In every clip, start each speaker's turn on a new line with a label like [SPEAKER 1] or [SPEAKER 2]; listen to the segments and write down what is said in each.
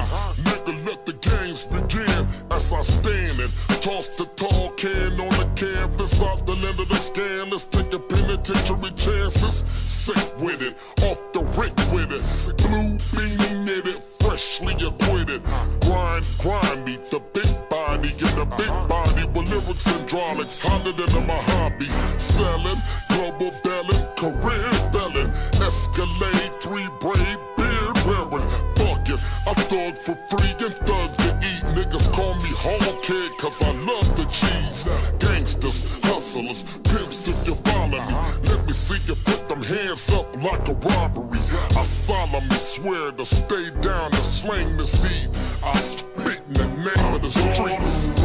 [SPEAKER 1] Nigga, let the games begin as I stand and toss the tall can on the canvas off the land of the scan. Let's take a penitentiary chances. Sick with it, off the rick with it. Blue beanie knitted, freshly acquitted. Grind me, the big body in the big body with lyrics hydraulics hotter than my hobby. Selling, global belling, career belling. Escalade, 3 braid, beard wearing. Fuck it, I thug for free and thugs to eat. Niggas call me hog kid cause I love the cheese. Gangsters, hustlers, pimps if you follow me. Let me see you put them hands up like a robbery. I solemnly swear to stay down and slang the seed. I spit in the name of the streets.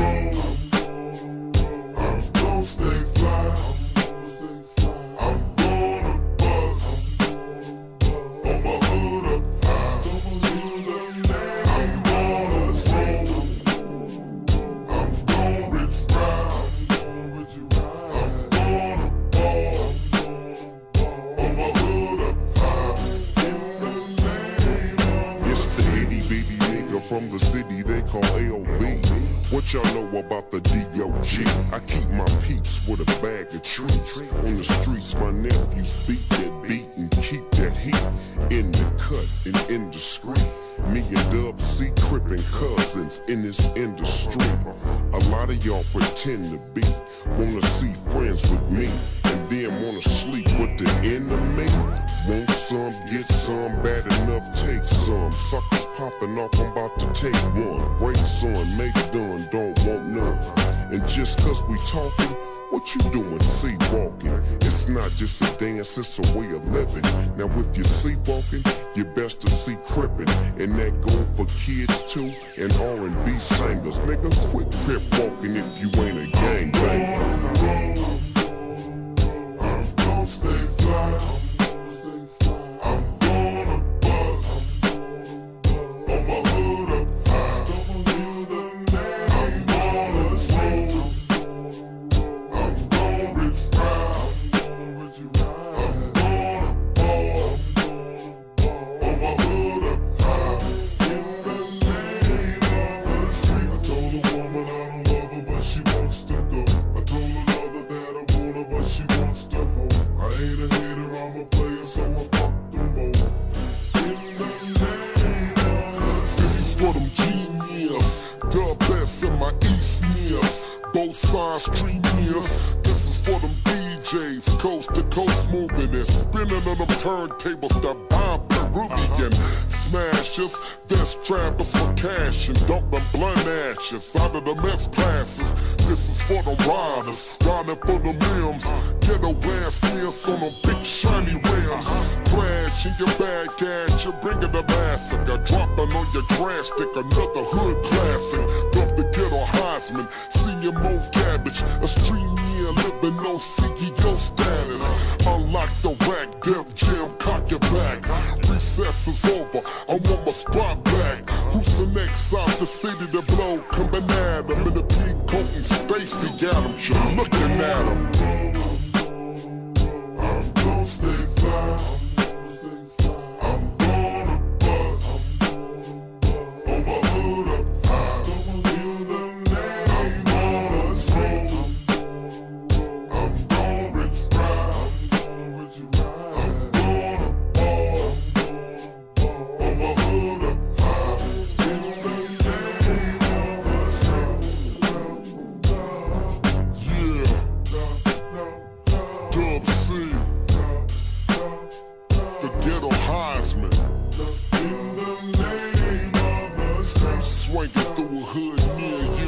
[SPEAKER 2] I'm gon' stay fly. I'm gonna bust on my hood up high. I'm gonna smoke. I'm gon' rich ride. I'm gonna ball on my hood up high. It's the itty bitty nigga from the city they call AOB. What y'all know about the D.O.G.? I keep my peeps with a bag of treats. On the streets, my nephews beat that beat and keep that heat in the cut and indiscreet. Me and Dub C crippin' cousins in this industry. A lot of y'all pretend to be, wanna see friends with me, and then wanna sleep with the enemy. Want some, get some, bad enough, take some. Suckers popping off, I'm about to take one. Brakes on, make it done, don't want none. And just cause we talking, what you doing sleepwalking? It's not just a dance, it's a way of living. Now if you're sleepwalking, you best to see crippin'. And that go for kids too, and R&B singers. Nigga, quit crip walking if you ain't a gangbanger. I'm gon' stay fly. I'm gonna bust on my hood up high. I'm gonna smoke. I'm gon' rich ride. I'm gonna ball on my hood up high. In the name of the street. I told a woman I don't love her, but she wants to go. I told another that I want her, but she wants to hold. I ain't a hater, I'm a player, so I fuck them both. In the name of the street.
[SPEAKER 1] This is for them genius, the best in my East nears. Both sides stream years. This is for them DJs, coast to coast moving and spinning on them turntables that bomb Peruvian smashers. Best trappers for cash and dumping blunt ashes out of the mess classes. This is for them riders, riding for the limbs. Ghetto ass sneers on them big shiny rims. Crash in your bag cash, you're bringing the massacre. Dropping on your trash stick, another hood classic. Dump the ghetto Heisman, senior Mo Cabbage. A stream year living on CEO status. Unlike the rack, Def Jam, cock your back. Recess is over, I want my spot back. Who's the next out the city to blow? Coming at him in the pink coat and Stacy got him. You're looking at him.
[SPEAKER 2] I'm gon' stay fly. I'm gonna bust on my hood up high. I'm gonna smoke. I'm gon' rich ride. I'm gonna ball on my hood up high. In the name of the street.
[SPEAKER 1] Yeah, Dub C, the ghetto Heisman.
[SPEAKER 2] In the name of the street.
[SPEAKER 1] Swinging through a hood near